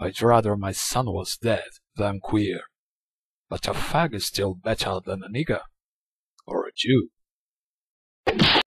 I'd rather my son was dead than queer. But a fag is still better than a nigger. Or a Jew.